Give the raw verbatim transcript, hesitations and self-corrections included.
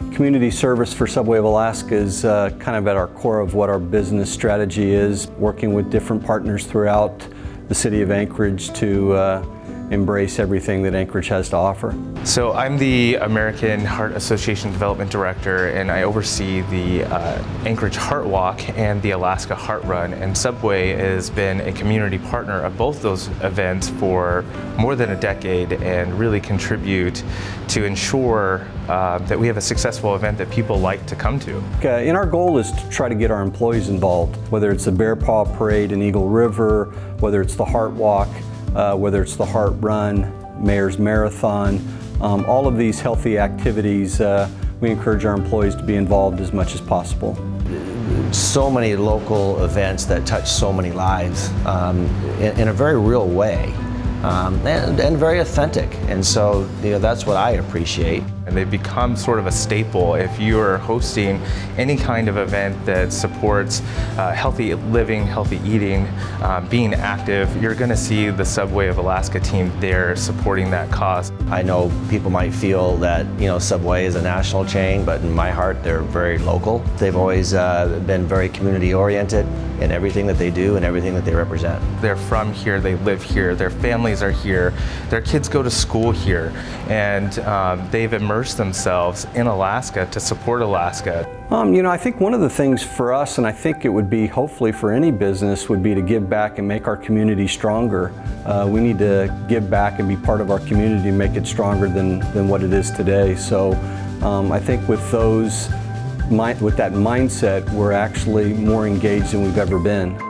Community service for Subway of Alaska is uh, kind of at our core of what our business strategy is, working with different partners throughout the city of Anchorage to uh, embrace everything that Anchorage has to offer. So I'm the American Heart Association Development Director, and I oversee the uh, Anchorage Heart Walk and the Alaska Heart Run. And Subway has been a community partner of both those events for more than a decade and really contribute to ensure uh, that we have a successful event that people like to come to. Uh, and our goal is to try to get our employees involved, whether it's the Bear Paw Parade in Eagle River, whether it's the Heart Walk, Uh, whether it's the Heart Run, Mayor's Marathon, um, all of these healthy activities, uh, we encourage our employees to be involved as much as possible. So many local events that touch so many lives um, in, in a very real way um, and, and very authentic, and so you know, that's what I appreciate. And they've become sort of a staple. If you're hosting any kind of event that supports uh, healthy living, healthy eating, uh, being active, you're going to see the Subway of Alaska team there supporting that cause. I know people might feel that you know Subway is a national chain, but in my heart they're very local. They've always uh, been very community oriented in everything that they do and everything that they represent. They're from here, they live here, their families are here, their kids go to school here, and um, they've immersed themselves in Alaska to support Alaska. Um, you know, I think one of the things for us, and I think it would be hopefully for any business, would be to give back and make our community stronger. Uh, we need to give back and be part of our community and make it stronger than, than what it is today. So um, I think with those, with that mindset, we're actually more engaged than we've ever been.